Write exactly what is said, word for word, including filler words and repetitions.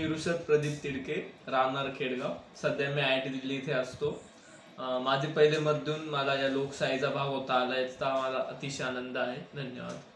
मी ऋषभ प्रदीप तिडके, राहणार खेडगाव. सध्या मी आय आय टी दिल्ली इथे असतो. माझे पहिले मत देऊन मला या लोकशाहीचा भाग होता आला याचा मला अतिशय आनंद आहे. धन्यवाद.